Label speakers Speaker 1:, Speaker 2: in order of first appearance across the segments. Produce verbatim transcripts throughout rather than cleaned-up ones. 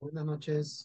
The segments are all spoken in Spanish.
Speaker 1: Buenas noches.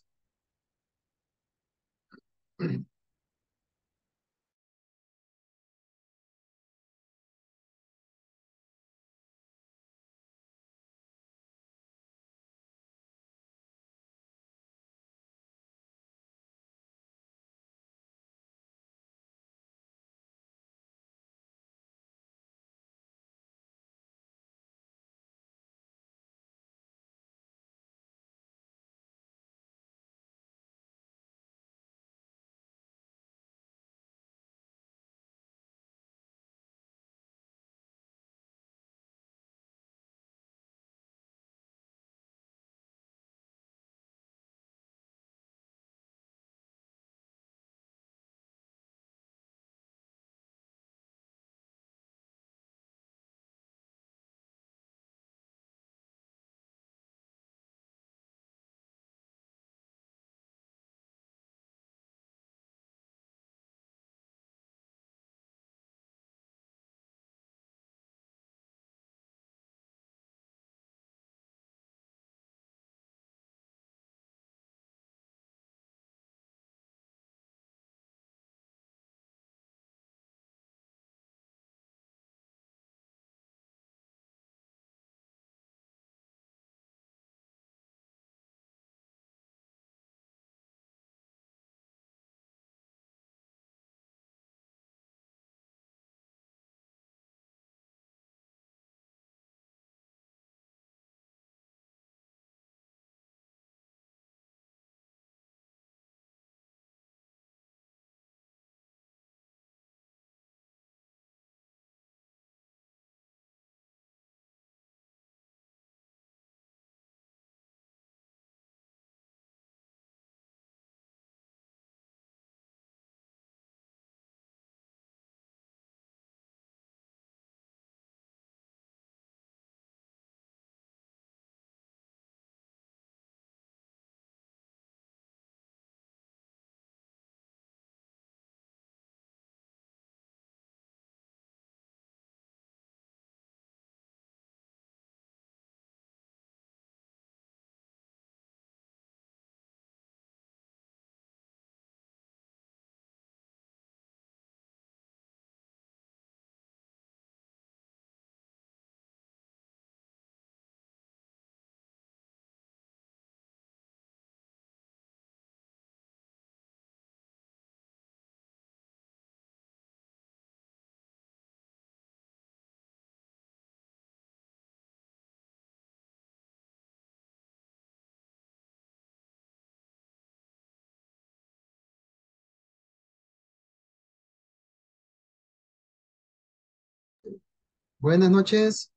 Speaker 1: Buenas noches.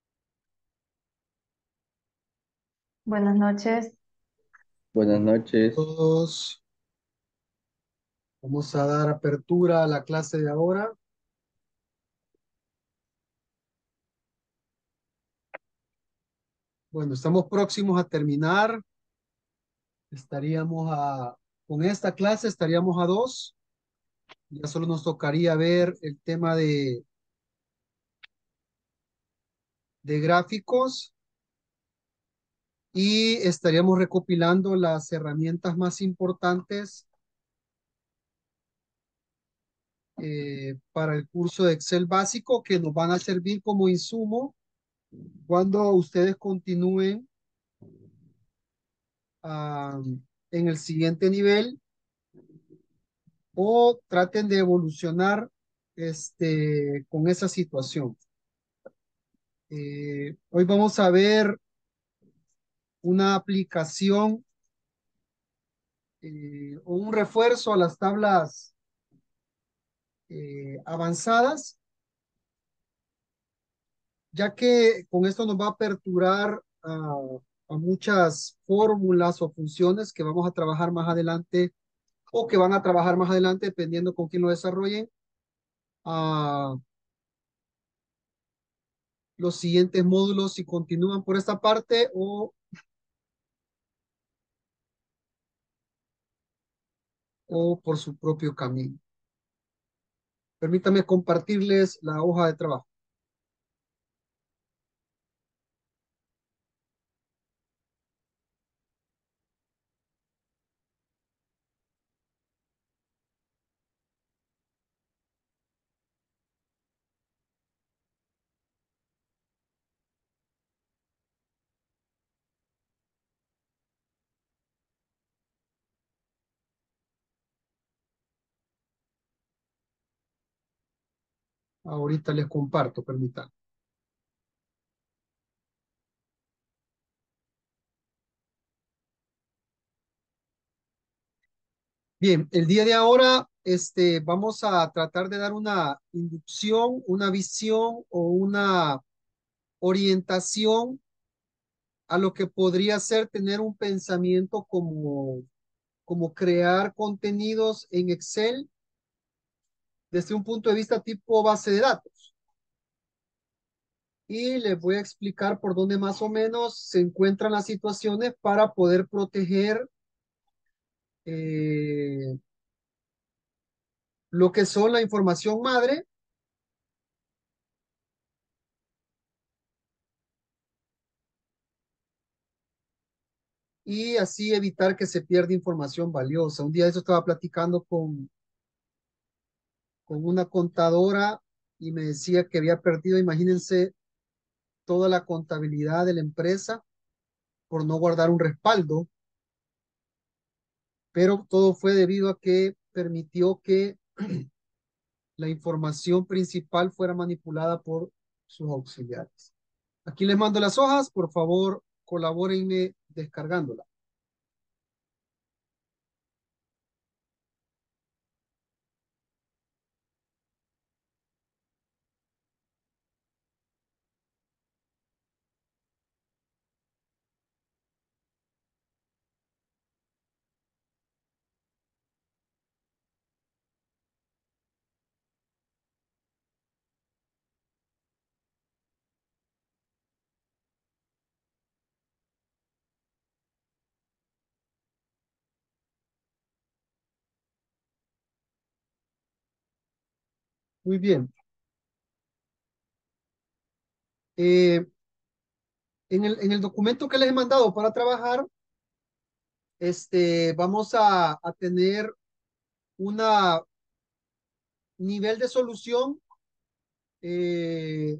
Speaker 2: Buenas noches.
Speaker 3: Buenas noches.
Speaker 1: Todos vamos a dar apertura a la clase de ahora. Bueno, estamos próximos a terminar. Estaríamos a, con esta clase estaríamos a dos. Ya solo nos tocaría ver el tema de, de gráficos y estaríamos recopilando las herramientas más importantes eh, para el curso de Excel básico que nos van a servir como insumo cuando ustedes continúen ah, en el siguiente nivel o traten de evolucionar este, con esa situación. Eh, hoy vamos a ver una aplicación eh, o un refuerzo a las tablas eh, avanzadas, ya que con esto nos va a aperturar a, a muchas fórmulas o funciones que vamos a trabajar más adelante o que van a trabajar más adelante dependiendo con quién lo desarrollen. A los siguientes módulos si continúan por esta parte o, o por su propio camino. Permítame compartirles la hoja de trabajo. Ahorita les comparto, permítanme. Bien, el día de ahora este, vamos a tratar de dar una inducción, una visión o una orientación a lo que podría ser tener un pensamiento como, como crear contenidos en Excel desde un punto de vista tipo base de datos. Y les voy a explicar por dónde más o menos se encuentran las situaciones para poder proteger eh, lo que son la información madre y así evitar que se pierda información valiosa. Un día de eso estaba platicando con, con una contadora y me decía que había perdido, imagínense, toda la contabilidad de la empresa por no guardar un respaldo, pero todo fue debido a que permitió que la información principal fuera manipulada por sus auxiliares. Aquí les mando las hojas, por favor, colabórenme descargándola. Muy bien. Eh, en el, en el documento que les he mandado para trabajar, este, vamos a, a tener una nivel de solución eh,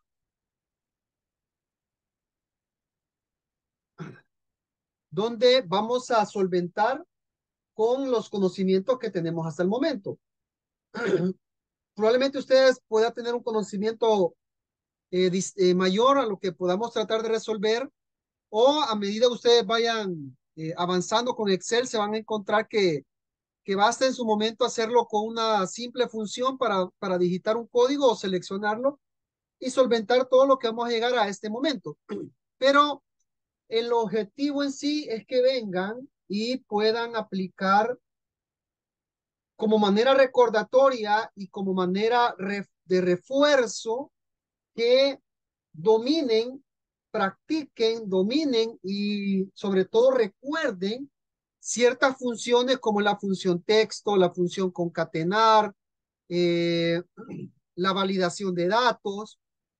Speaker 1: donde vamos a solventar con los conocimientos que tenemos hasta el momento. Probablemente ustedes puedan tener un conocimiento eh, dis- eh, mayor a lo que podamos tratar de resolver, o a medida que ustedes vayan eh, avanzando con Excel, se van a encontrar que, que basta en su momento hacerlo con una simple función para, para digitar un código o seleccionarlo y solventar todo lo que vamos a llegar a este momento. Pero el objetivo en sí es que vengan y puedan aplicar como manera recordatoria y como manera re- de refuerzo, que dominen, practiquen, dominen y sobre todo recuerden ciertas funciones como la función texto, la función concatenar, eh, la validación de datos,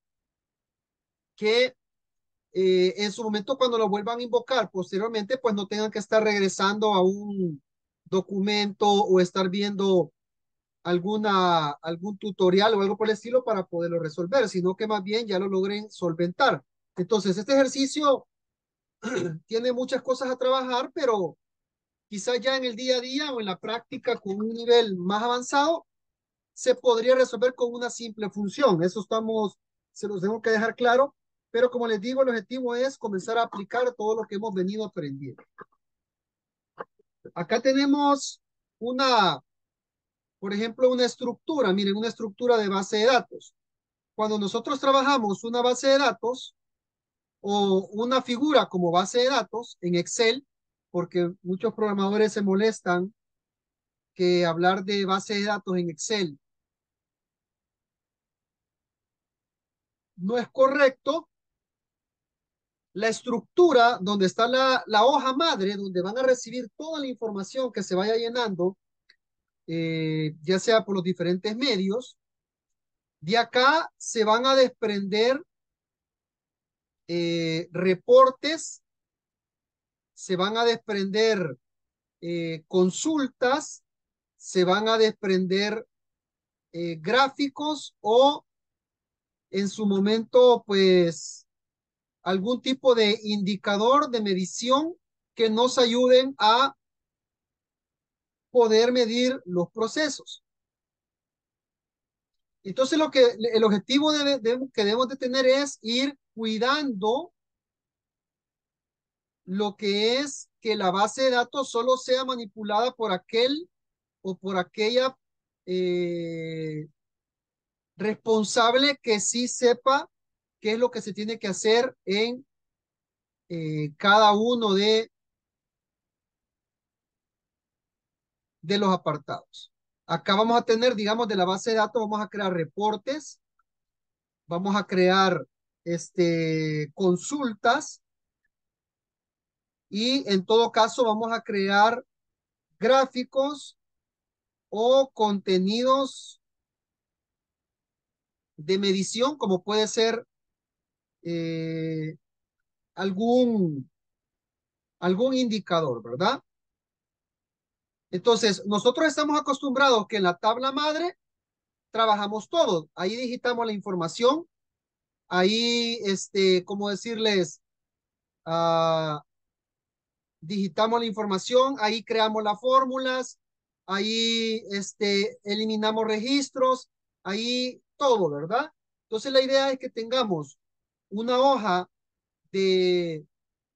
Speaker 1: que eh, en su momento cuando lo vuelvan a invocar posteriormente, pues no tengan que estar regresando a un documento o estar viendo alguna, algún tutorial o algo por el estilo para poderlo resolver, sino que más bien ya lo logren solventar. Entonces, este ejercicio tiene muchas cosas a trabajar, pero quizás ya en el día a día o en la práctica con un nivel más avanzado, se podría resolver con una simple función. Eso estamos, se los tengo que dejar claro, pero como les digo, el objetivo es comenzar a aplicar todo lo que hemos venido aprendiendo. Acá tenemos una, por ejemplo, una estructura, miren, una estructura de base de datos. Cuando nosotros trabajamos una base de datos o una figura como base de datos en Excel, porque muchos programadores se molestan que hablar de base de datos en Excel no es correcto. La estructura donde está la, la hoja madre, donde van a recibir toda la información que se vaya llenando, eh, ya sea por los diferentes medios, de acá se van a desprender eh, reportes, se van a desprender eh, consultas, se van a desprender eh, gráficos o en su momento, pues, algún tipo de indicador de medición que nos ayuden a poder medir los procesos. Entonces lo que el objetivo debe- debe- que debemos de tener es ir cuidando lo que es que la base de datos solo sea manipulada por aquel o por aquella eh, responsable que sí sepa qué es lo que se tiene que hacer en eh, cada uno de, de los apartados. Acá vamos a tener, digamos, de la base de datos, vamos a crear reportes, vamos a crear este, consultas y en todo caso vamos a crear gráficos o contenidos de medición, como puede ser eh, algún, algún indicador, ¿verdad? Entonces, nosotros estamos acostumbrados que en la tabla madre trabajamos todo. Ahí digitamos la información, ahí, este, ¿cómo decirles? Uh, digitamos la información, ahí creamos las fórmulas, ahí, este, eliminamos registros, ahí todo, ¿verdad? Entonces, la idea es que tengamos una hoja de,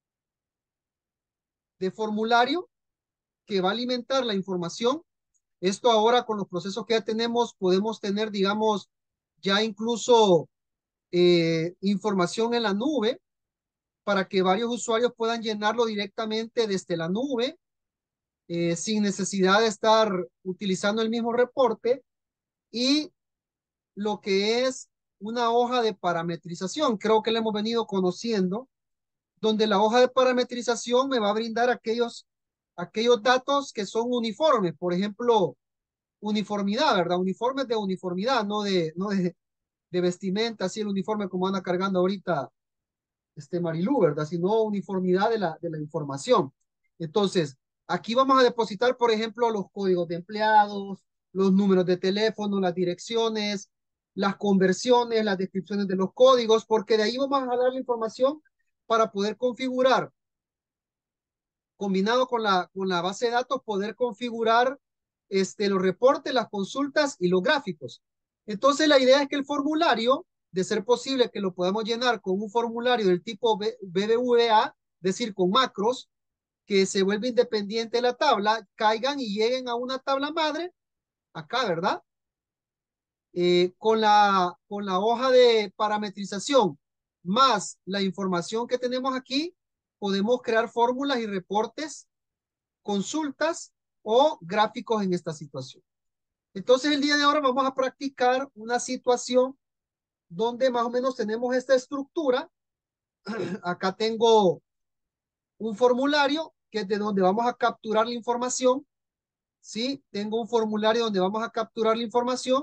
Speaker 1: de formulario que va a alimentar la información. Esto ahora con los procesos que ya tenemos, podemos tener, digamos, ya incluso eh, información en la nube para que varios usuarios puedan llenarlo directamente desde la nube eh, sin necesidad de estar utilizando el mismo reporte y lo que es una hoja de parametrización. Creo que la hemos venido conociendo, donde la hoja de parametrización me va a brindar aquellos, aquellos datos que son uniformes. Por ejemplo, uniformidad, ¿verdad? Uniformes de uniformidad, no de, no de, de vestimenta, así el uniforme como anda cargando ahorita este Marilú, ¿verdad? Sino uniformidad de la, de la información. Entonces, aquí vamos a depositar, por ejemplo, los códigos de empleados, los números de teléfono, las direcciones, las conversiones, las descripciones de los códigos, porque de ahí vamos a jalar la información para poder configurar, combinado con la, con la base de datos, poder configurar este, los reportes, las consultas y los gráficos. Entonces, la idea es que el formulario, de ser posible que lo podamos llenar con un formulario del tipo B B V A, es decir, con macros, que se vuelve independiente de la tabla, caigan y lleguen a una tabla madre, acá, ¿verdad? Eh, con, la, con la hoja de parametrización más la información que tenemos aquí, podemos crear fórmulas y reportes, consultas o gráficos en esta situación. Entonces, el día de ahora vamos a practicar una situación donde más o menos tenemos esta estructura. Acá tengo un formulario que es de donde vamos a capturar la información. ¿Sí? Tengo un formulario donde vamos a capturar la información.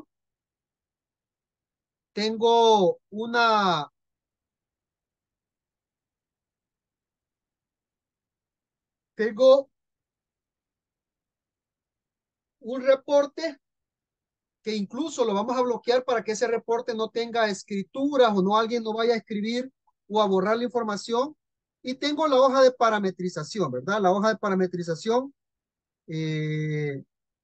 Speaker 1: Tengo una, tengo un reporte que incluso lo vamos a bloquear para que ese reporte no tenga escrituras o no alguien no vaya a escribir o a borrar la información. Y tengo la hoja de parametrización, ¿verdad? La hoja de parametrización eh,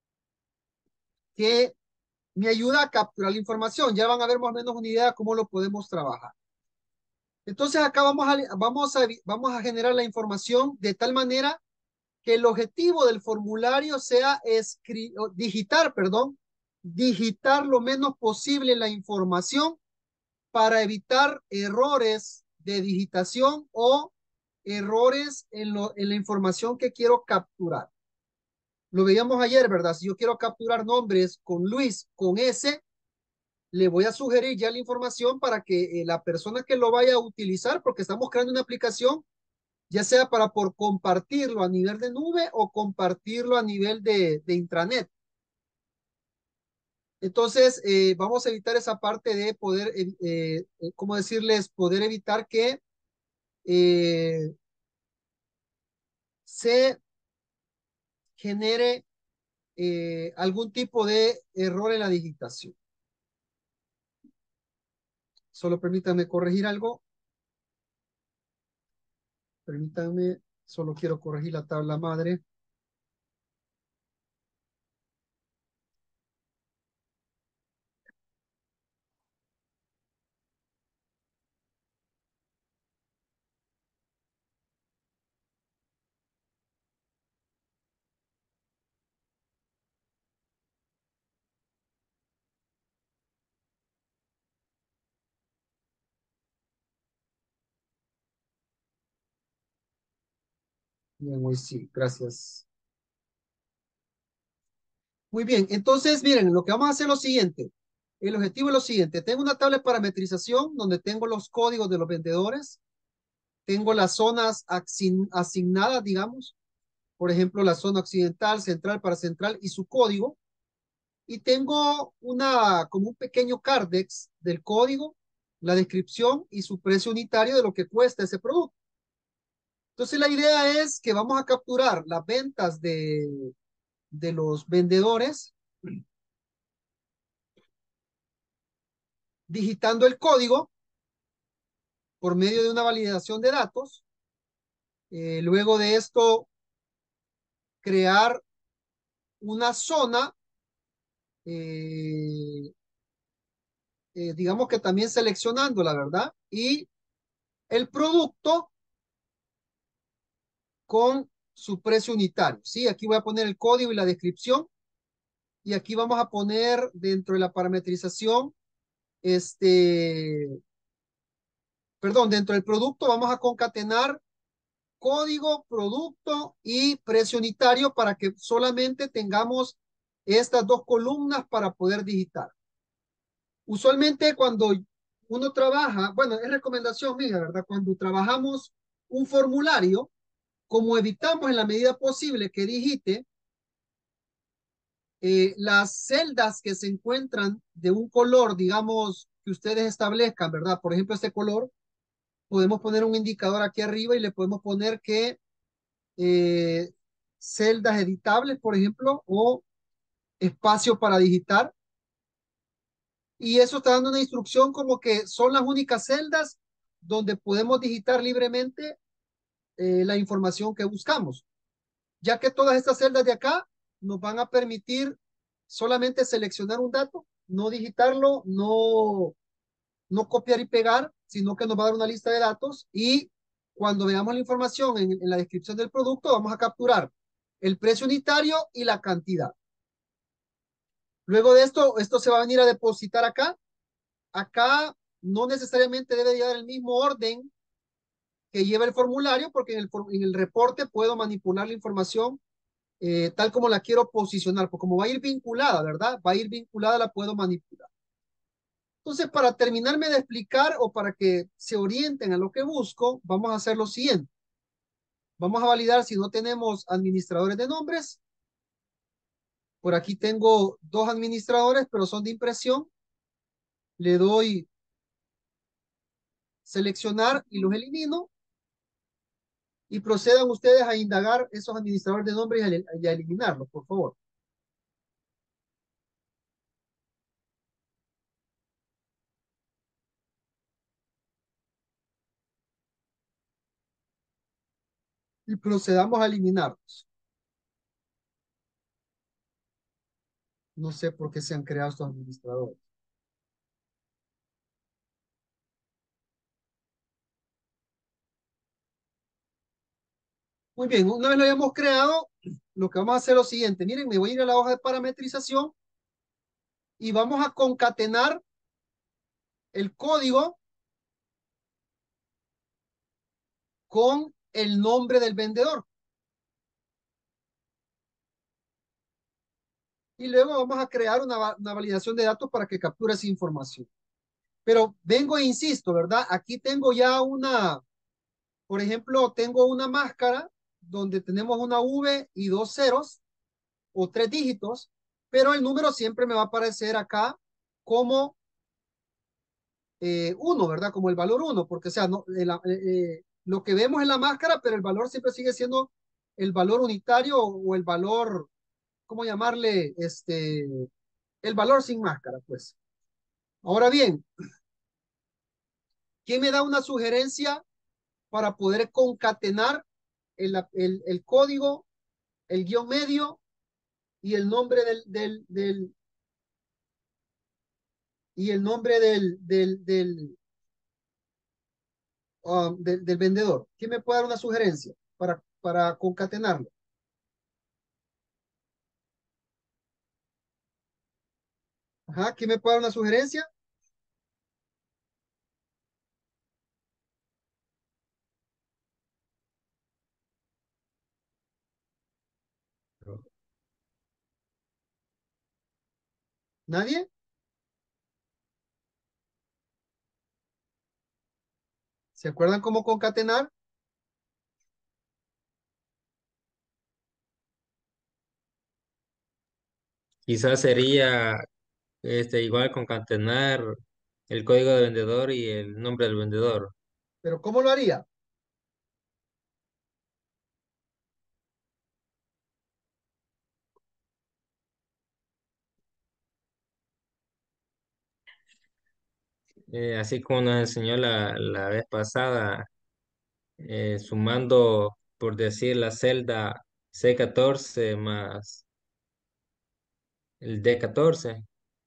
Speaker 1: que me ayuda a capturar la información. Ya van a ver más o menos una idea de cómo lo podemos trabajar. Entonces acá vamos a, vamos a, vamos a generar la información de tal manera que el objetivo del formulario sea digitar, perdón, digitar lo menos posible la información para evitar errores de digitación o errores en, lo, en la información que quiero capturar. Lo veíamos ayer, ¿verdad? Si yo quiero capturar nombres con Luis, con S, le voy a sugerir ya la información para que eh, la persona que lo vaya a utilizar, porque estamos creando una aplicación, ya sea para por compartirlo a nivel de nube o compartirlo a nivel de, de intranet. Entonces, eh, vamos a evitar esa parte de poder, eh, eh, ¿cómo decirles? Poder evitar que eh, se genere eh, algún tipo de error en la digitación. Solo permítanme corregir algo. Permítanme, solo quiero corregir la tabla madre. Bien, hoy sí, gracias. Muy bien, entonces miren, lo que vamos a hacer es lo siguiente. El objetivo es lo siguiente. Tengo una tabla de parametrización donde tengo los códigos de los vendedores. Tengo las zonas asign- asignadas, digamos. Por ejemplo, la zona occidental, central, paracentral y su código. Y tengo una, como un pequeño cardex del código, la descripción y su precio unitario de lo que cuesta ese producto. Entonces la idea es que vamos a capturar las ventas de, de los vendedores digitando el código por medio de una validación de datos. Eh, luego de esto, crear una zona, eh, eh, digamos que también seleccionando la verdad, y el producto con su precio unitario. ¿Sí? Aquí voy a poner el código y la descripción, y aquí vamos a poner dentro de la parametrización, este, perdón, dentro del producto vamos a concatenar código, producto y precio unitario para que solamente tengamos estas dos columnas para poder digitar. Usualmente cuando uno trabaja, bueno, es recomendación mía, ¿verdad? Cuando trabajamos un formulario, como evitamos en la medida posible que digite, eh, las celdas que se encuentran de un color, digamos, que ustedes establezcan, ¿verdad? Por ejemplo, este color, podemos poner un indicador aquí arriba y le podemos poner que eh, celdas editables, por ejemplo, o espacio para digitar. Y eso está dando una instrucción como que son las únicas celdas donde podemos digitar libremente eh, la información que buscamos, ya que todas estas celdas de acá nos van a permitir solamente seleccionar un dato, no digitarlo, no, no copiar y pegar, sino que nos va a dar una lista de datos y cuando veamos la información en, en la descripción del producto, vamos a capturar el precio unitario y la cantidad. Luego de esto, esto se va a venir a depositar acá. Acá no necesariamente debe llevar el mismo orden que lleva el formulario, porque en el, en el reporte puedo manipular la información eh, tal como la quiero posicionar, porque como va a ir vinculada, ¿verdad? Va a ir vinculada, la puedo manipular. Entonces, para terminarme de explicar o para que se orienten a lo que busco, vamos a hacer lo siguiente. Vamos a validar si no tenemos administradores de nombres. Por aquí tengo dos administradores, pero son de impresión. Le doy seleccionar y los elimino. Y procedan ustedes a indagar esos administradores de nombres y a, y a eliminarlos, por favor. Y procedamos a eliminarlos. No sé por qué se han creado estos administradores. Muy bien, una vez lo hayamos creado, lo que vamos a hacer es lo siguiente. Miren, me voy a ir a la hoja de parametrización y vamos a concatenar el código con el nombre del vendedor. Y luego vamos a crear una, una validación de datos para que capture esa información. Pero vengo e insisto, ¿verdad? Aquí tengo ya una, por ejemplo, tengo una máscara donde tenemos una V y dos ceros o tres dígitos, pero el número siempre me va a aparecer acá como eh, uno, ¿verdad? Como el valor uno, porque o sea, no, eh, la- eh, eh, lo que vemos en la máscara, pero el valor siempre sigue siendo el valor unitario o el valor, ¿cómo llamarle? Este, el valor sin máscara, pues. Ahora bien, ¿quién me da una sugerencia para poder concatenar el, el, el código, el guión medio y el nombre del, del, del y el nombre del, del, del, um, del, del vendedor? ¿Quién me puede dar una sugerencia para, para concatenarlo? Ajá, ¿quién me puede dar una sugerencia? ¿Nadie? ¿Se acuerdan cómo concatenar?
Speaker 4: Quizás sería este, igual concatenar el código de vendedor y el nombre del vendedor.
Speaker 1: Pero ¿cómo lo haría?
Speaker 4: Eh, así como nos enseñó la, la vez pasada, eh, sumando, por decir, la celda C catorce más el D catorce.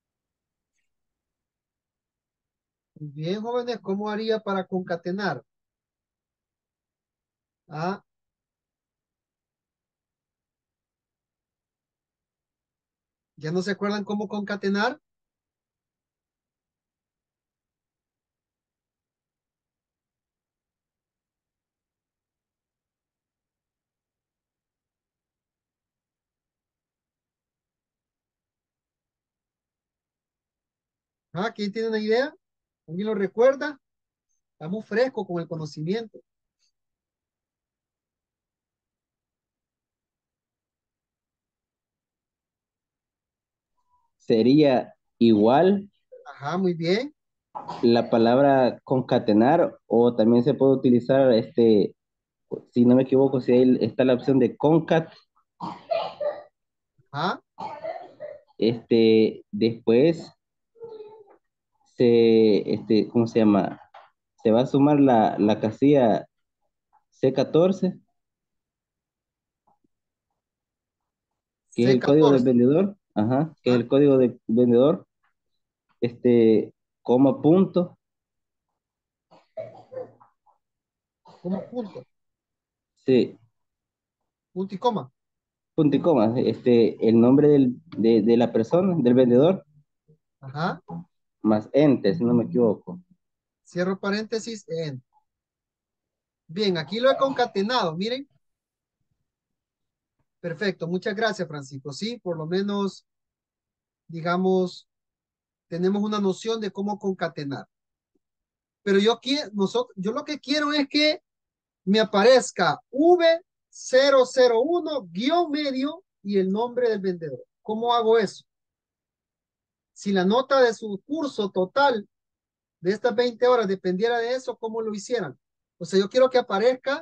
Speaker 1: Muy bien, jóvenes, ¿cómo haría para concatenar? Ah, ¿ya no se acuerdan cómo concatenar? Ah, ¿quién tiene una idea? ¿Alguien lo recuerda? Estamos frescos con el conocimiento.
Speaker 3: Sería igual
Speaker 1: Ajá, muy bien.
Speaker 3: la palabra concatenar o también se puede utilizar, este, si no me equivoco, si ahí está la opción de concat,
Speaker 1: Ajá,
Speaker 3: este, después se, este, ¿cómo se llama? Se va a sumar la, la casilla C catorce, que es
Speaker 1: c
Speaker 3: el código del
Speaker 1: catorce.
Speaker 3: vendedor, ajá, que es
Speaker 1: Ajá,
Speaker 3: el código del vendedor, este, coma punto,
Speaker 1: como punto,
Speaker 3: sí,
Speaker 1: punto y coma.
Speaker 3: punto y coma, este, el nombre del- de, de la persona, del vendedor,
Speaker 1: Ajá,
Speaker 3: más enter, si no me equivoco.
Speaker 1: cierro paréntesis en. Bien, aquí lo he concatenado, miren. Perfecto, muchas gracias, Francisco. Sí, por lo menos, digamos, tenemos una noción de cómo concatenar. Pero yo quiero, nosotros, yo lo que quiero es que me aparezca v cero cero uno guión medio y el nombre del vendedor. ¿Cómo hago eso? Si la nota de su curso total de estas veinte horas dependiera de eso, ¿cómo lo hicieran? O sea, yo quiero que aparezca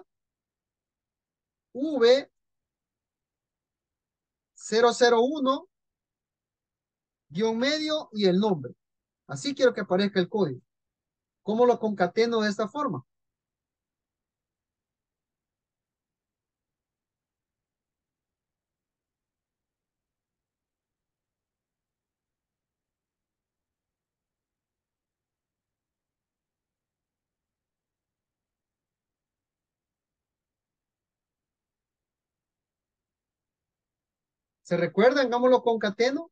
Speaker 1: v cero cero uno guión medio y el nombre. Así quiero que aparezca el código. ¿Cómo lo concateno de esta forma? ¿Se recuerdan cómo lo concateno?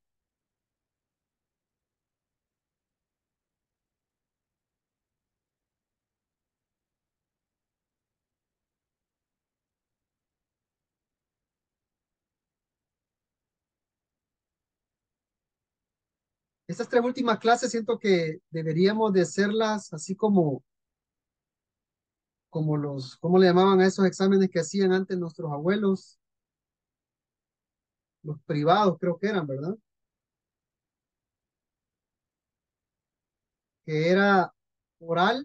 Speaker 1: Estas tres últimas clases siento que deberíamos de hacerlas así como, como los, ¿cómo le llamaban a esos exámenes que hacían antes nuestros abuelos? Los privados creo que eran, ¿verdad? Que era oral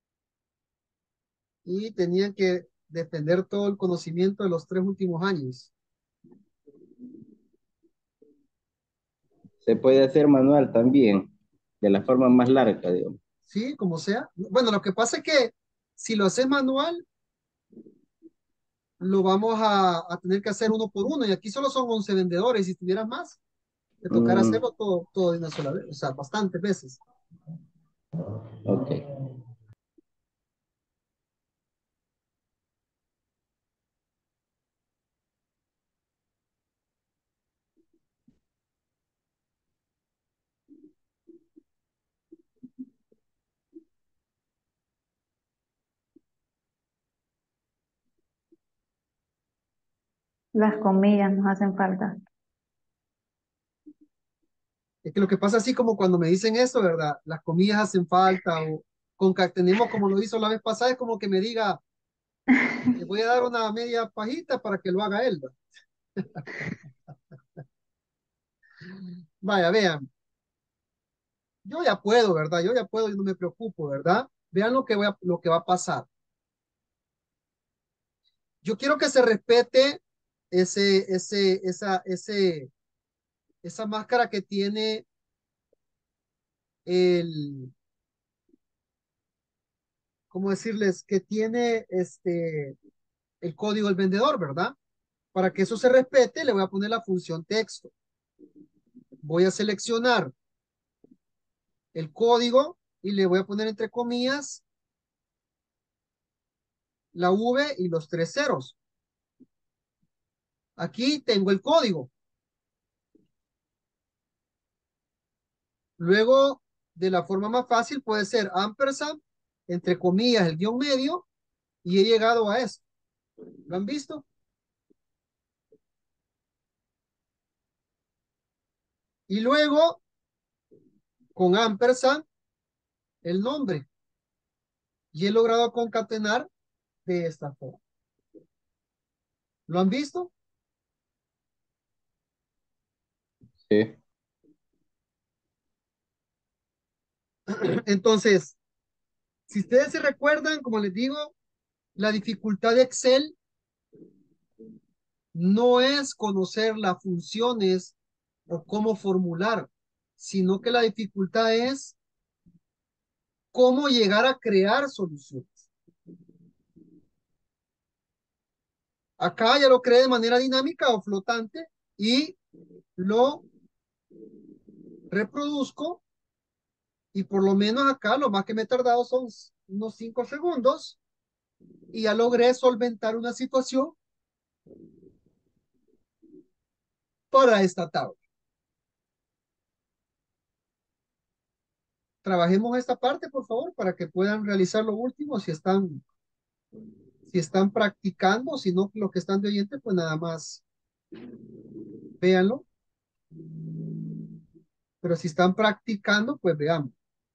Speaker 1: y tenían que defender todo el conocimiento de los tres últimos años.
Speaker 3: Se puede hacer manual también, de la forma más larga, digamos.
Speaker 1: Sí, como sea. Bueno, lo que pasa es que si lo haces manual, lo vamos a, a tener que hacer uno por uno y aquí solo son once vendedores. Si tuvieras más, te tocará
Speaker 3: Mm,
Speaker 1: hacerlo todo, todo de una sola vez, o sea, bastantes veces.
Speaker 3: ok.
Speaker 2: Las comillas nos hacen falta.
Speaker 1: Es que lo que pasa así como cuando me dicen eso, ¿verdad? Las comillas hacen falta o concatenemos como lo hizo la vez pasada, es como que me diga, le voy a dar una media pajita para que lo haga él, ¿verdad? Vaya, vean, yo ya puedo, ¿verdad? Yo ya puedo y no me preocupo, ¿verdad? Vean lo que voy a- lo que va a pasar. Yo quiero que se respete ese, ese, esa, ese, esa máscara que tiene el, ¿cómo decirles? Que tiene este, el código del vendedor, ¿verdad? Para que eso se respete, le voy a poner la función texto. Voy a seleccionar el código y le voy a poner entre comillas la V y los tres ceros. Aquí tengo el código. Luego, de la forma más fácil, puede ser ampersand, entre comillas, el guión medio, y he llegado a esto. ¿Lo han visto? Y luego, con ampersand, el nombre. Y he logrado concatenar de esta forma. ¿Lo han visto?
Speaker 3: Sí.
Speaker 1: Entonces, si ustedes se recuerdan, como les digo, la dificultad de Excel no es conocer las funciones o cómo formular, sino que la dificultad es cómo llegar a crear soluciones. Acá ya lo creé de manera dinámica o flotante y lo reproduzco y por lo menos acá lo más que me he tardado son unos cinco segundos y ya logré solventar una situación para esta tabla. Trabajemos esta parte, por favor, para que puedan realizar lo último si están, si están practicando, si no, lo que están de oyente, pues nada más véanlo. Pero si están practicando, pues veamos.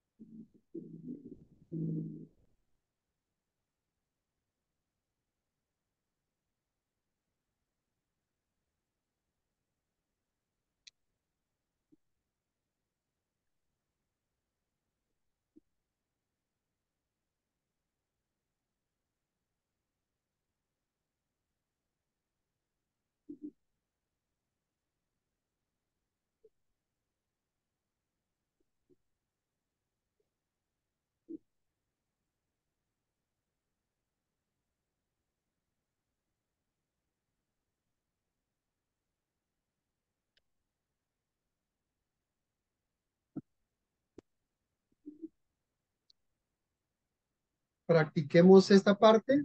Speaker 1: Practiquemos esta parte.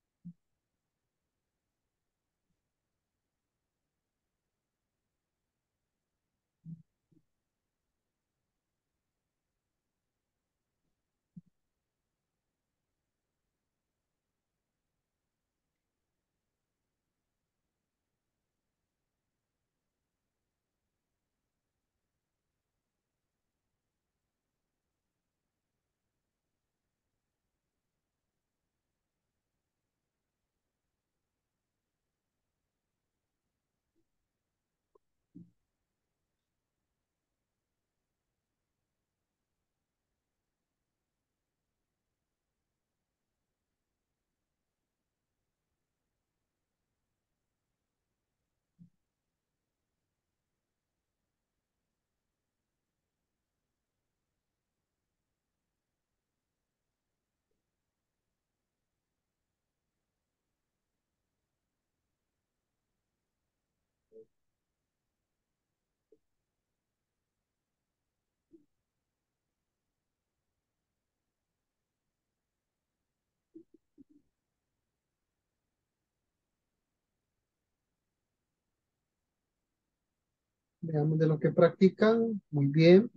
Speaker 1: Veamos de lo que practican. Muy bien.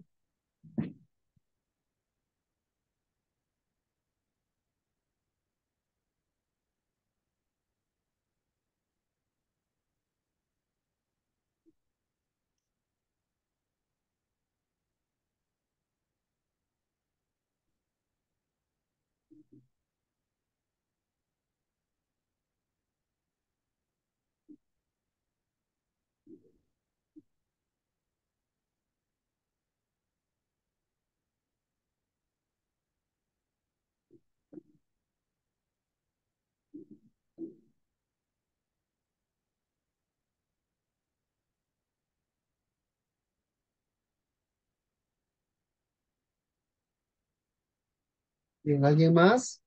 Speaker 1: Bien, ¿alguien más?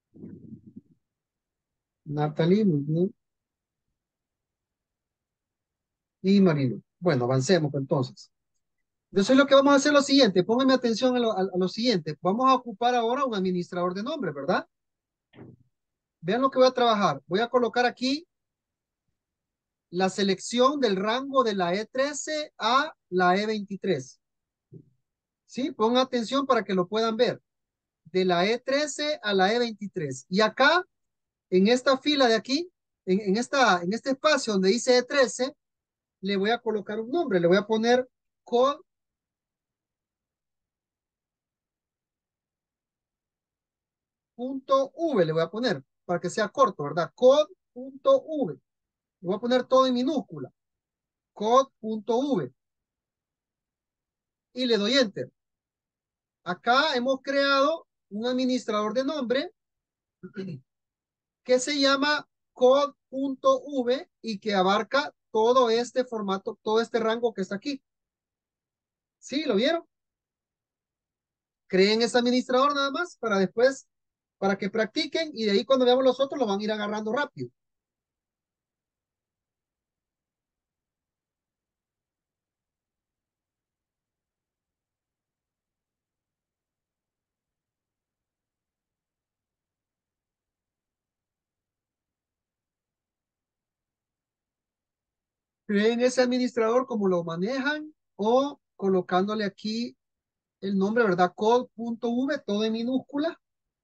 Speaker 1: Natalie, muy bien. Y Marino. Bueno, avancemos entonces. Entonces lo que vamos a hacer es lo siguiente. Pónganme atención a lo, a, a lo siguiente. Vamos a ocupar ahora un administrador de nombre, ¿verdad? Vean lo que voy a trabajar. Voy a colocar aquí la selección del rango de la E trece a la E veintitrés. ¿Sí? Pongan atención para que lo puedan ver. De la E trece a la E veintitrés. Y acá, en esta fila de aquí, en, en, esta, en este espacio donde dice E trece, le voy a colocar un nombre. Le voy a poner code punto V, le voy a poner para que sea corto, ¿verdad? Code.v. Le voy a poner todo en minúscula. Code.v. Y le doy enter. Acá hemos creado un administrador de nombre que se llama code.v y que abarca todo este formato, todo este rango que está aquí. ¿Sí? ¿Lo vieron? Creen ese administrador nada más para después, para que practiquen y de ahí cuando veamos los otros lo van a ir agarrando rápido. Creen ese administrador como lo manejan o colocándole aquí el nombre, ¿verdad? Code.v, todo en minúscula.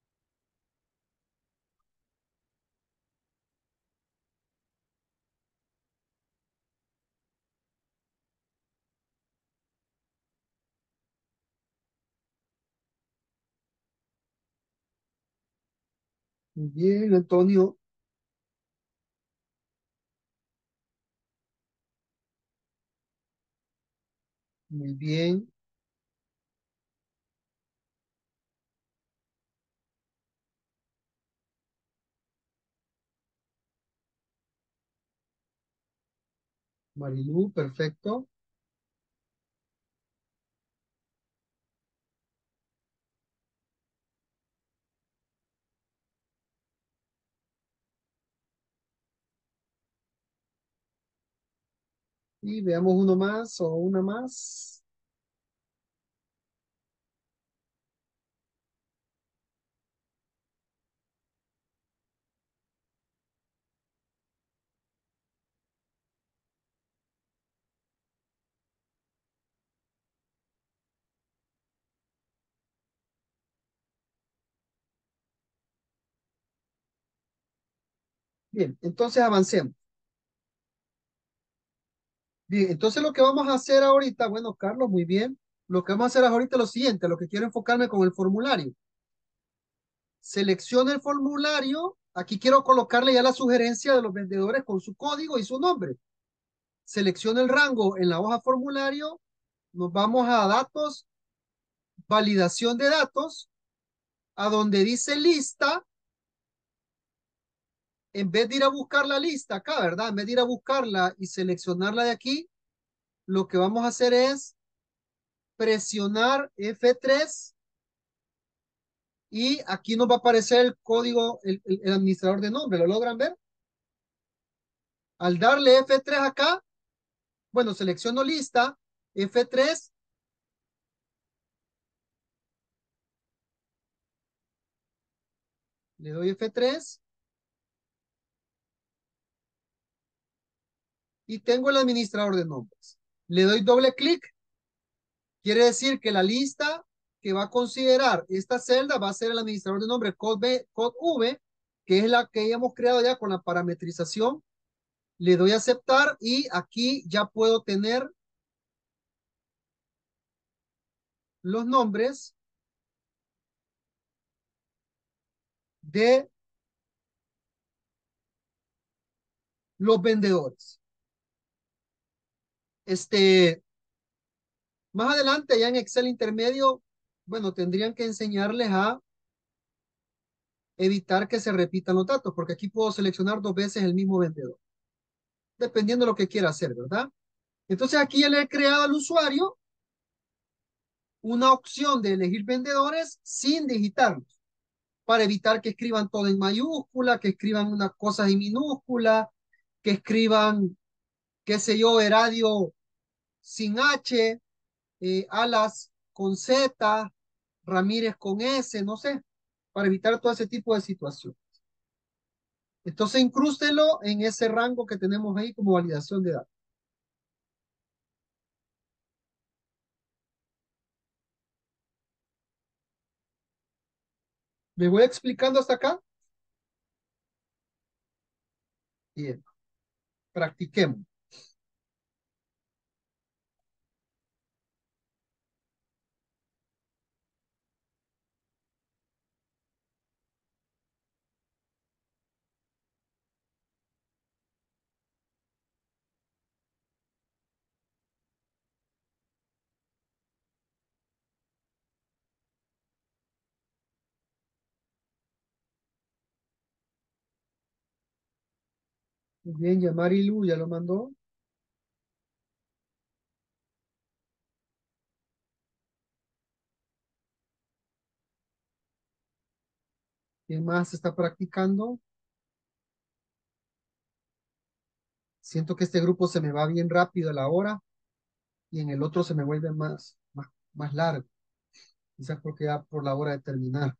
Speaker 1: Muy bien, Antonio. Muy bien. Marilu, perfecto. Y veamos uno más o una más. Bien, entonces avancemos. Bien, entonces lo que vamos a hacer ahorita, bueno, Carlos, muy bien. Lo que vamos a hacer ahorita es lo siguiente, lo que quiero enfocarme con el formulario. Seleccione el formulario. Aquí quiero colocarle ya la sugerencia de los vendedores con su código y su nombre. Seleccione el rango en la hoja formulario. Nos vamos a datos, validación de datos, a donde dice lista. En vez de ir a buscar la lista acá, ¿verdad? En vez de ir a buscarla y seleccionarla de aquí, lo que vamos a hacer es presionar F tres y aquí nos va a aparecer el código, el, el, el administrador de nombre. ¿Lo logran ver? Al darle F tres acá, bueno, selecciono lista, F tres, le doy F tres y tengo el administrador de nombres. Le doy doble clic, quiere decir que la lista que va a considerar esta celda va a ser el administrador de nombre code, B, code V, que es la que hemos creado ya con la parametrización. Le doy a aceptar y aquí ya puedo tener los nombres de los vendedores. Este, más adelante, ya en Excel intermedio, bueno, tendrían que enseñarles a evitar que se repitan los datos, porque aquí puedo seleccionar dos veces el mismo vendedor, dependiendo de lo que quiera hacer, ¿verdad? Entonces aquí ya le he creado al usuario una opción de elegir vendedores sin digitarlos. para evitar que escriban todo en mayúscula, que escriban unas cosas en minúscula, que escriban, qué sé yo, Heradio sin H, eh, Alas con Z, Ramírez con S, no sé, para evitar todo ese tipo de situación. Entonces, incrústelo en ese rango que tenemos ahí como validación de datos. ¿Me voy explicando hasta acá? Bien, practiquemos. Muy bien, ya Marilu ya lo mandó. ¿Quién más está practicando? Siento que este grupo se me va bien rápido a la hora y en el otro se me vuelve más, más, más largo. Quizás porque ya por la hora de terminar.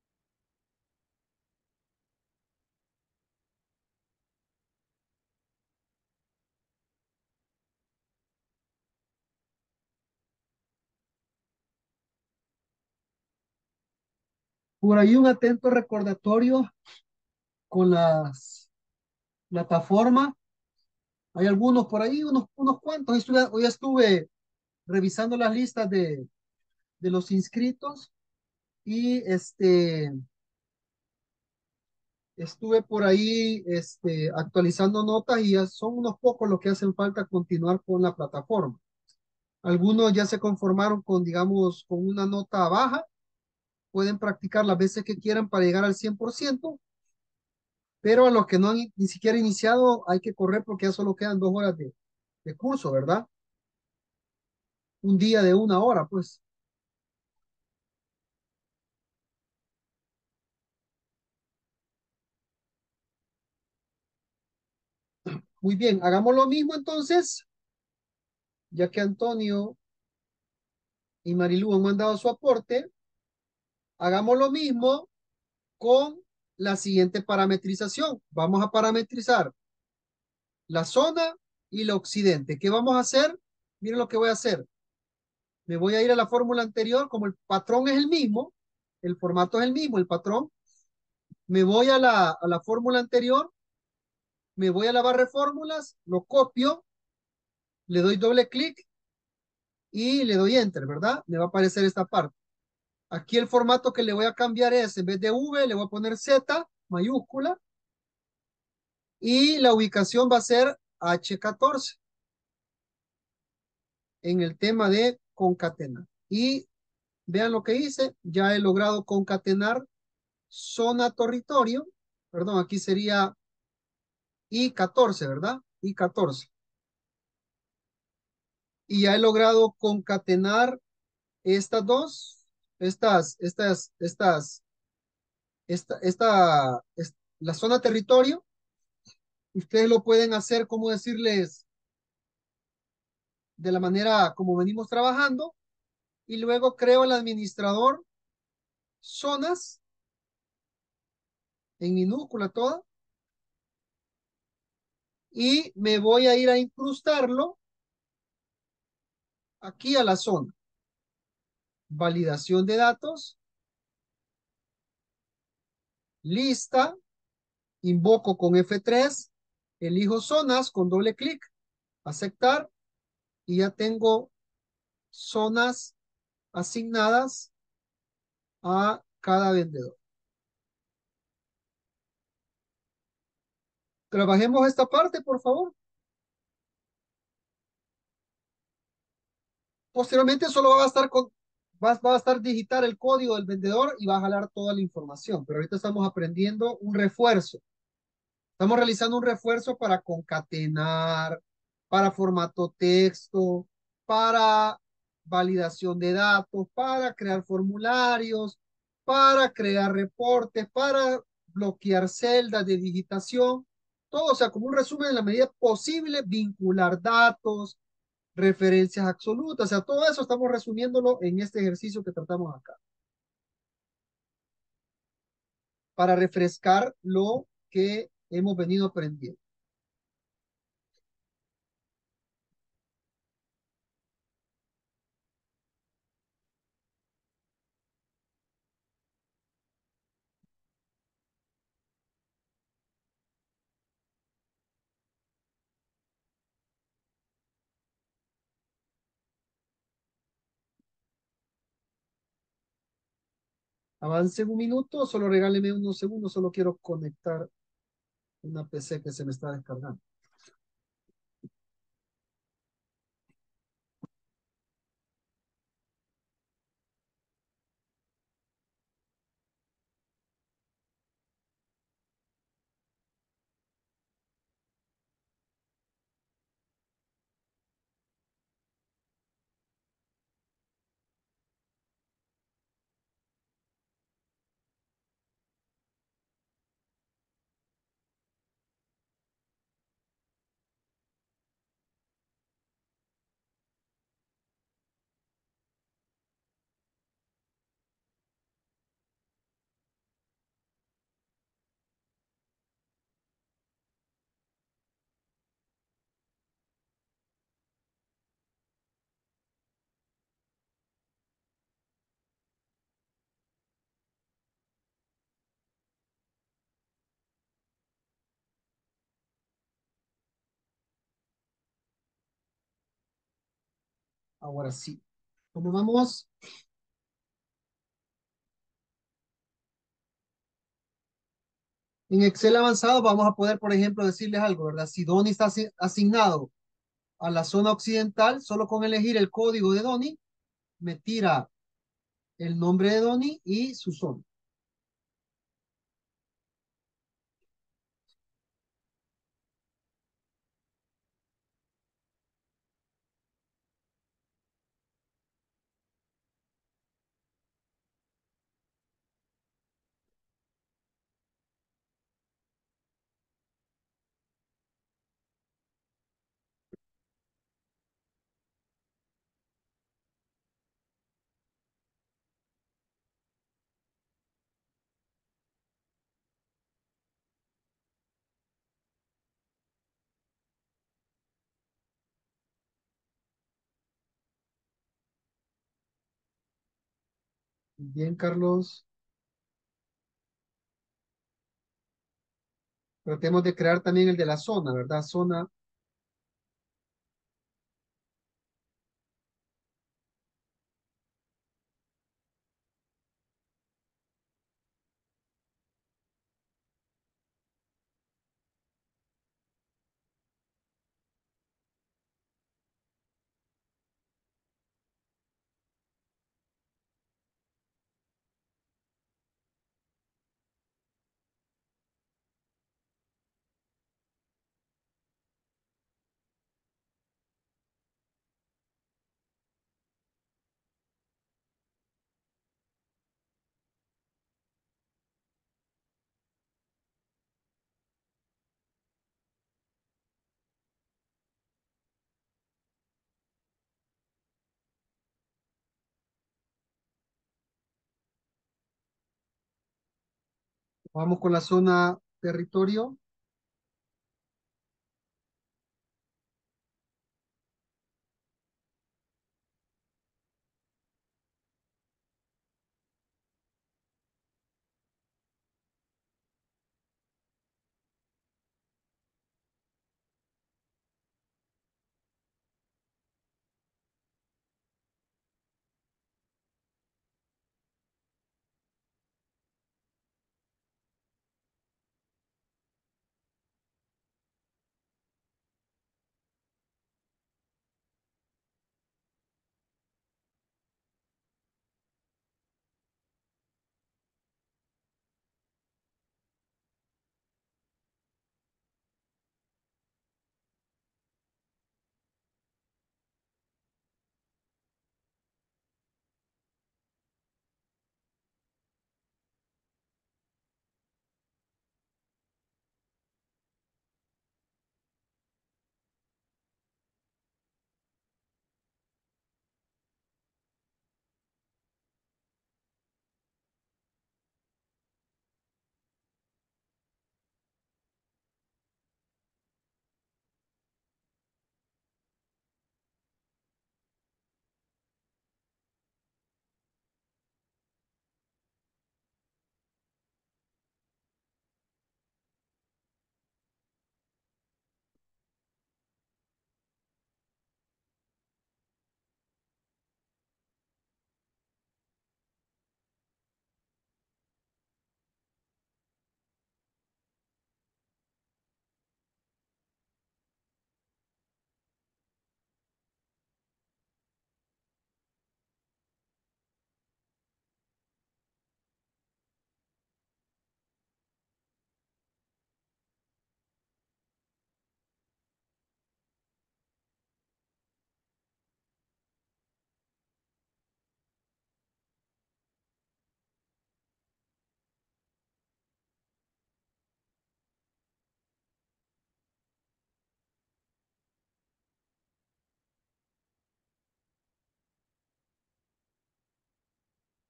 Speaker 1: Por ahí un atento recordatorio con las plataformas. Hay algunos por ahí, unos, unos cuantos. Hoy estuve, hoy estuve revisando las listas de, de los inscritos y este, estuve por ahí este, actualizando notas y ya son unos pocos los que hacen falta continuar con la plataforma. Algunos ya se conformaron con, digamos, con una nota baja. Pueden practicar las veces que quieran para llegar al cien por ciento, pero a los que no han ni siquiera iniciado hay que correr porque ya solo quedan dos horas de, de curso, ¿verdad? Un día de una hora, pues. Muy bien, hagamos lo mismo entonces, ya que Antonio y Marilú han mandado su aporte, hagamos lo mismo con la siguiente parametrización. Vamos a parametrizar la zona y el occidente. ¿Qué vamos a hacer? Miren lo que voy a hacer. Me voy a ir a la fórmula anterior, como el patrón es el mismo, el formato es el mismo, el patrón. Me voy a la, a la fórmula anterior, me voy a la barra de fórmulas, lo copio, le doy doble clic y le doy enter, ¿verdad? Me va a aparecer esta parte. Aquí el formato que le voy a cambiar es, en vez de V, le voy a poner Z mayúscula y la ubicación va a ser H catorce en el tema de concatenar. Y vean lo que hice, ya he logrado concatenar zona territorio, perdón, aquí sería I catorce, ¿verdad? I catorce. Y ya he logrado concatenar estas dos, estas, estas, estas, esta, esta, es- la zona territorio. Ustedes lo pueden hacer, como decirles, de la manera como venimos trabajando. Y luego creo el administrador zonas en minúscula toda. Y me voy a ir a incrustarlo aquí a la zona. Validación de datos. Lista. Invoco con F tres. Elijo zonas con doble clic. Aceptar. Y ya tengo zonas asignadas a cada vendedor. Trabajemos esta parte, por favor. Posteriormente solo va a estar con, va, va a estar digitar el código del vendedor y va a jalar toda la información. Pero ahorita estamos aprendiendo un refuerzo. Estamos realizando un refuerzo para concatenar, para formato texto, para validación de datos, para crear formularios, para crear reportes, para bloquear celdas de digitación, todo, o sea, como un resumen en la medida posible, vincular datos, referencias absolutas, o sea, todo eso estamos resumiéndolo en este ejercicio que tratamos acá, para refrescar lo que hemos venido aprendiendo. Avance un minuto, solo regáleme unos segundos, solo quiero conectar una P C que se me está descargando. Ahora sí. Como vamos, en Excel avanzado vamos a poder, por ejemplo, decirles algo, ¿verdad? Si Donny está asi- asignado a la zona occidental, solo con elegir el código de Donny, me tira el nombre de Donny y su zona. Bien, Carlos. Tratemos de crear también el de la zona, ¿verdad? Zona. Vamos con la zona territorio.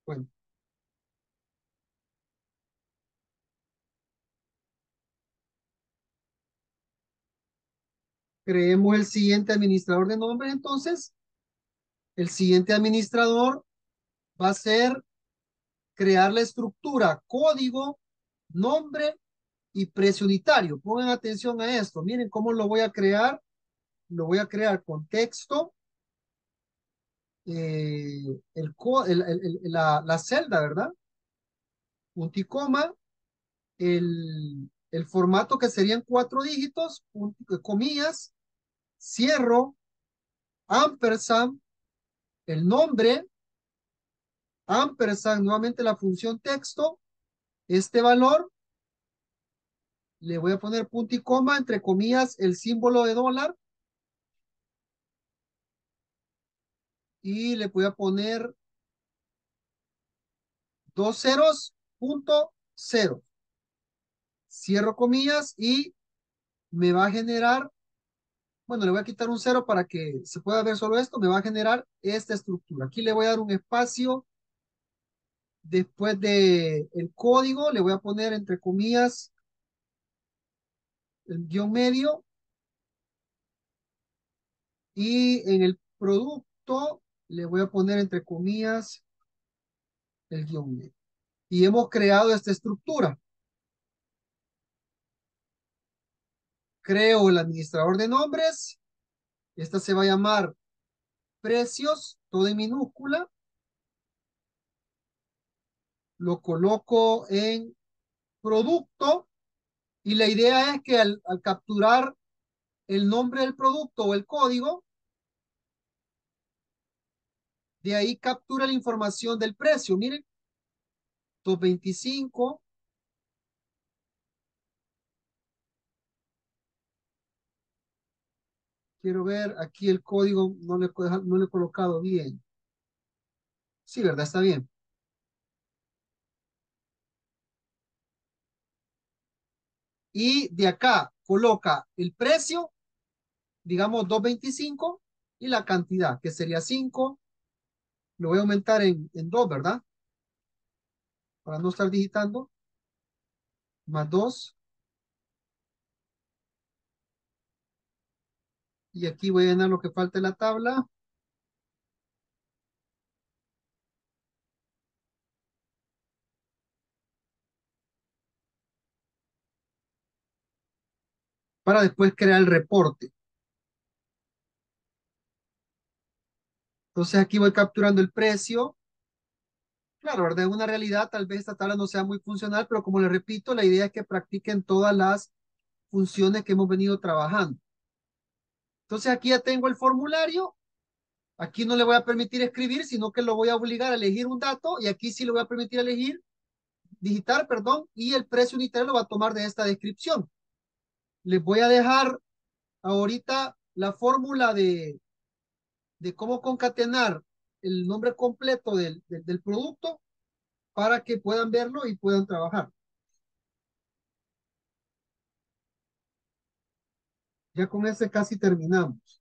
Speaker 1: Bueno, creemos el siguiente administrador de nombres, entonces. El siguiente administrador va a ser crear la estructura, código, nombre y precio unitario. Pongan atención a esto. Miren cómo lo voy a crear. Lo voy a crear con texto, eh, el, co- el- el- el- la, la celda, ¿verdad? Punto y coma, el, el formato que serían cuatro dígitos, punto- comillas, cierro, ampersand, el nombre, ampersand, nuevamente la función texto, este valor, le voy a poner punto y coma, entre comillas, el símbolo de dólar, y le voy a poner dos ceros, punto cero. Cierro comillas y me va a generar, bueno, le voy a quitar un cero para que se pueda ver solo esto, me va a generar esta estructura. Aquí le voy a dar un espacio después de el código, le voy a poner entre comillas el guión medio, y en el producto le voy a poner entre comillas el guión medio. Y hemos creado esta estructura. Creo el administrador de nombres. Esta se va a llamar precios, todo en minúscula. Lo coloco en producto, y la idea es que al, al capturar el nombre del producto o el código, de ahí captura la información del precio. Miren, doscientos veinticinco. Quiero ver aquí el código, no le, no le he colocado bien. Sí, ¿verdad? Está bien. Y de acá coloca el precio, digamos doscientos veinticinco, y la cantidad, que sería cinco. Lo voy a aumentar en, en dos, ¿verdad? Para no estar digitando. Más dos. Y aquí voy a llenar lo que falta en la tabla. Para después crear el reporte. Entonces aquí voy capturando el precio. Claro, ¿verdad? En una realidad tal vez esta tabla no sea muy funcional, pero como les repito, la idea es que practiquen todas las funciones que hemos venido trabajando. Entonces aquí ya tengo el formulario. Aquí no le voy a permitir escribir, sino que lo voy a obligar a elegir un dato, y aquí sí le voy a permitir elegir, digitar, perdón, y el precio unitario lo va a tomar de esta descripción. Les voy a dejar ahorita la fórmula de, de cómo concatenar el nombre completo del, del, del producto para que puedan verlo y puedan trabajar. Ya con ese casi terminamos.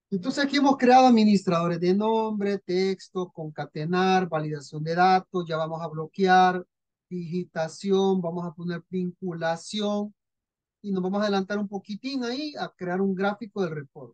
Speaker 1: Entonces aquí hemos creado administradores de nombre, texto, concatenar, validación de datos, ya vamos a bloquear, digitación, vamos a poner vinculación y nos vamos a adelantar un poquitín ahí a crear un gráfico del reporte.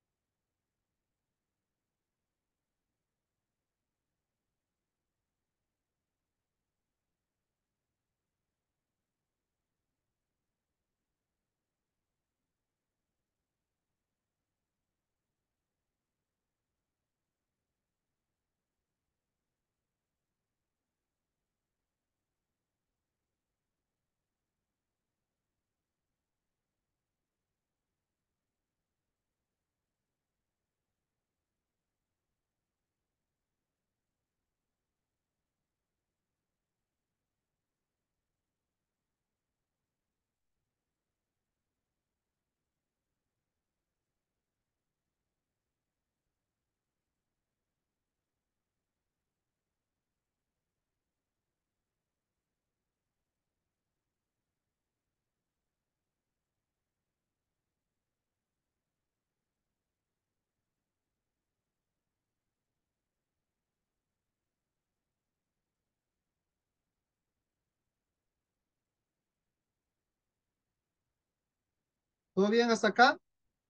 Speaker 1: ¿Todo bien hasta acá?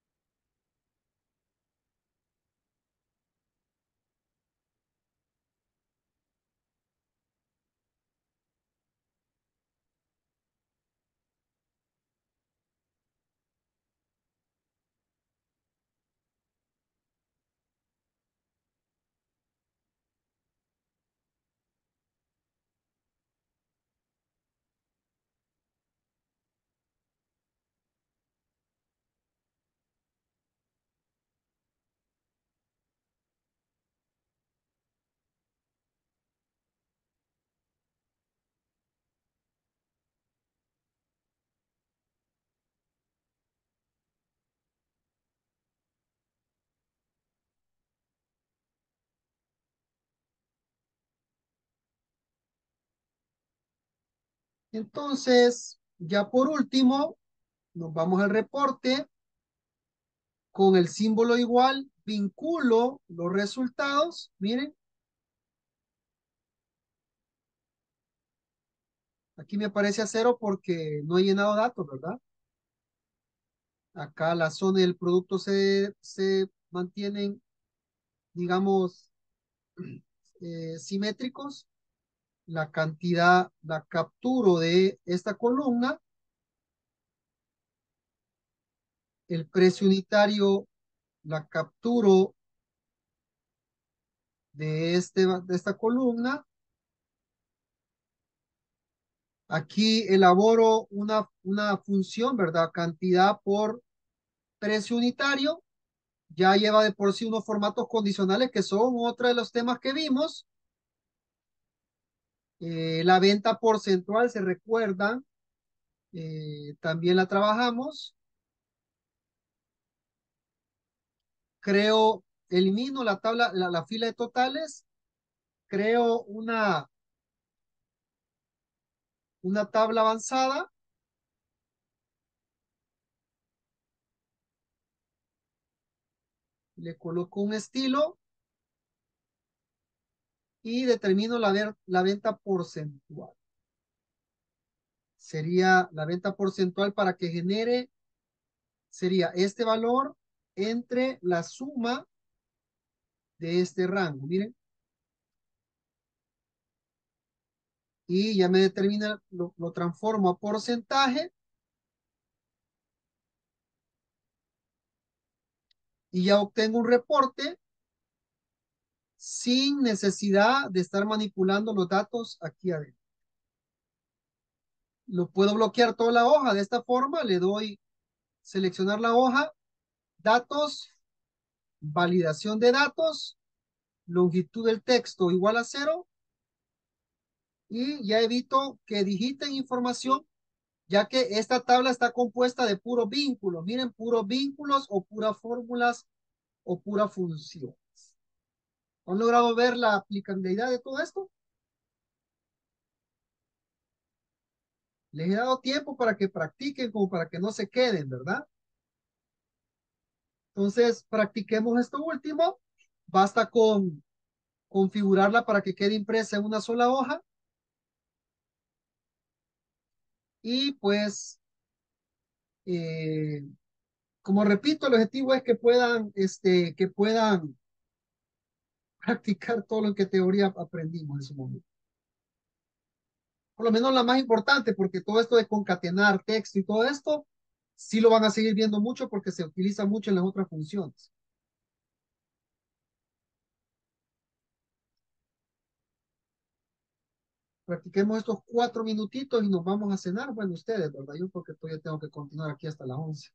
Speaker 1: Entonces, ya por último, nos vamos al reporte con el símbolo igual, vinculo los resultados. Miren, aquí me aparece a cero porque no he llenado datos, ¿verdad? Acá la zona y el producto se, se mantienen, digamos, eh, simétricos. La cantidad la capturo de esta columna. El precio unitario la capturo de, este, de esta columna. Aquí elaboro una, una función, ¿verdad? Cantidad por precio unitario. Ya lleva de por sí unos formatos condicionales que son otro de los temas que vimos. Eh, la venta porcentual, se recuerdan, eh, también la trabajamos. Creo, elimino la tabla, la, la fila de totales, creo una, una tabla avanzada, le coloco un estilo y determino la, ver, la venta porcentual. Sería la venta porcentual para que genere, sería este valor entre la suma de este rango. Miren. Y ya me determina, lo, lo transformo a porcentaje y ya obtengo un reporte sin necesidad de estar manipulando los datos aquí adentro. Lo puedo bloquear toda la hoja de esta forma, le doy seleccionar la hoja, datos, validación de datos, longitud del texto igual a cero y ya evito que digiten información, ya que esta tabla está compuesta de puros vínculos. Miren, puros vínculos o puras fórmulas o pura función. ¿Han logrado ver la aplicabilidad de todo esto? Les he dado tiempo para que practiquen como para que no se queden, ¿verdad? Entonces, practiquemos esto último. Basta con configurarla para que quede impresa en una sola hoja. Y pues, eh, como repito, el objetivo es que puedan, este, que puedan practicar todo lo que en teoría aprendimos en su momento. Por lo menos la más importante, porque todo esto de concatenar texto y todo esto, sí lo van a seguir viendo mucho porque se utiliza mucho en las otras funciones. Practiquemos estos cuatro minutitos y nos vamos a cenar. Bueno, ustedes, ¿verdad? Yo porque todavía tengo que continuar aquí hasta las once.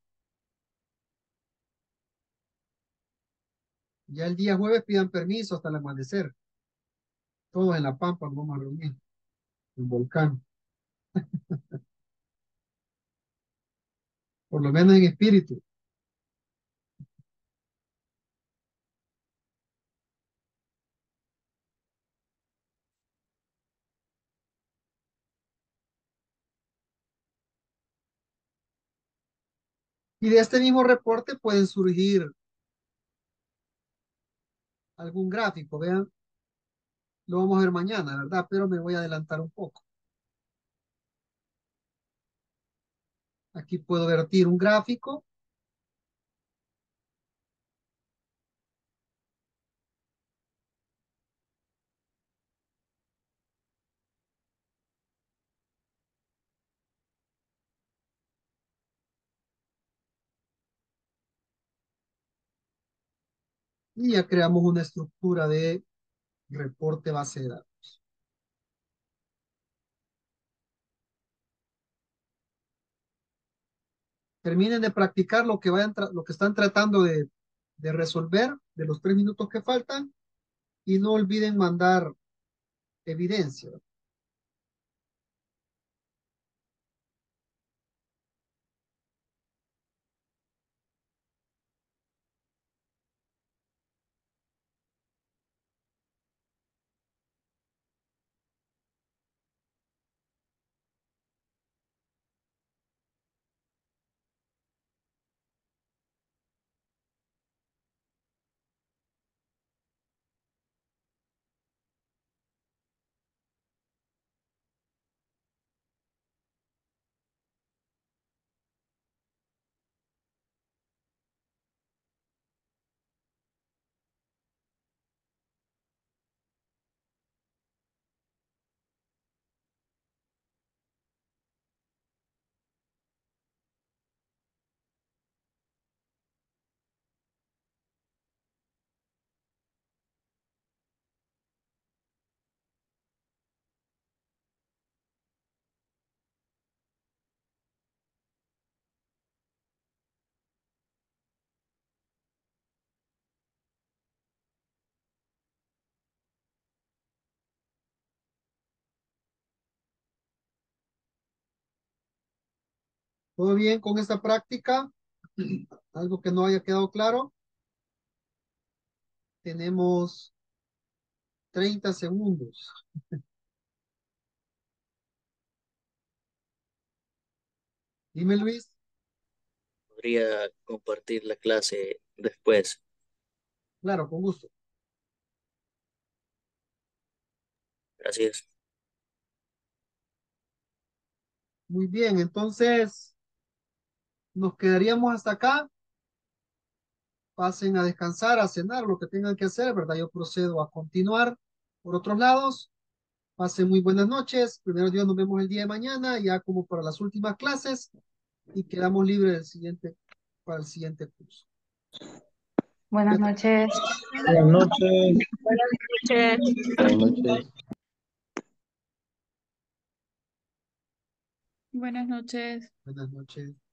Speaker 1: Ya el día jueves pidan permiso hasta el amanecer. Todos en La Pampa nos vamos a reunir. El volcán. Por lo menos en espíritu. Y de este mismo reporte pueden surgir algún gráfico. Vean, lo vamos a ver mañana, ¿verdad? Pero me voy a adelantar un poco. Aquí puedo vertir un gráfico. Y ya creamos una estructura de reporte base de datos. Terminen de practicar lo que vayan tra- lo que están tratando de, de resolver de los tres minutos que faltan y no olviden mandar evidencia. ¿Todo bien con esta práctica? ¿Algo que no haya quedado claro? Tenemos treinta segundos. Dime, Luis.
Speaker 5: Podría compartir la clase después.
Speaker 1: Claro, con gusto.
Speaker 5: Gracias.
Speaker 1: Muy bien, entonces nos quedaríamos hasta acá. Pasen a descansar, a cenar, lo que tengan que hacer, ¿verdad? Yo procedo a continuar por otros lados. Pasen muy buenas noches. Primero Dios, nos vemos el día de mañana, ya como para las últimas clases, y quedamos libres del siguiente, para el siguiente curso.
Speaker 2: Buenas noches.
Speaker 6: Buenas noches.
Speaker 3: Buenas noches.
Speaker 7: Buenas noches.
Speaker 1: Buenas noches.